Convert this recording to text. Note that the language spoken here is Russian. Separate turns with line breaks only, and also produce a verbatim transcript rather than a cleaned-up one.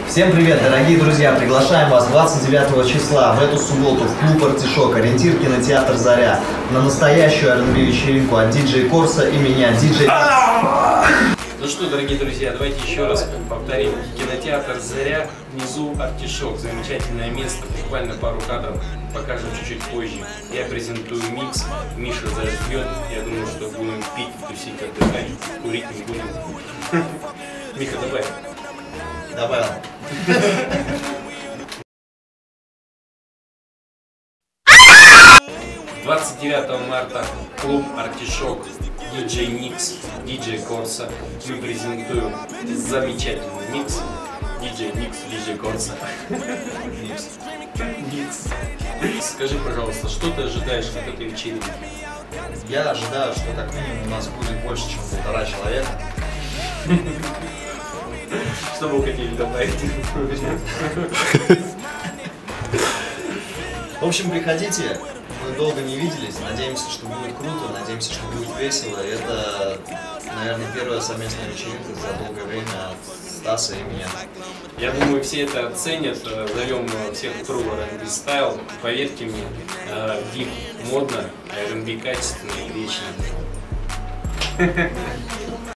Всем привет, дорогие друзья! Приглашаем вас двадцать девятого числа в эту субботу в клуб «Артишок», ориентир кинотеатр «Заря», на настоящую ар энд би вечеринку от диджей Корса и меня, диджей...
Ну что, дорогие друзья, давайте еще раз повторим. Кинотеатр «Заря», внизу «Артишок». Замечательное место, буквально пару кадров покажем чуть-чуть позже. Я презентую микс, Миша зажгет. Я думаю, что будем пить, тусить, отдыхать, курить не будем. Миха, давай.
Добавил.
двадцать девятого марта клуб «Артишок», диджей Никс, диджей Корса. Мы презентуем замечательный микс. диджей Никс, диджей Корса. Никс. Никс. Скажи, пожалуйста, что ты ожидаешь от этой вечеринки?
Я ожидаю, что как минимум у нас будет больше, чем полтора человека.
Что вы хотели добавить?
В общем, приходите. Мы долго не виделись. Надеемся, что будет круто. Надеемся, что будет весело. Это, наверное, первая совместная вечеринка за долгое время от Стаса и меня.
Я думаю, все это оценят. Зовем всех в круг ар энд би стайл. Поверьте мне, дип модно, ар энд би качественно и вечно.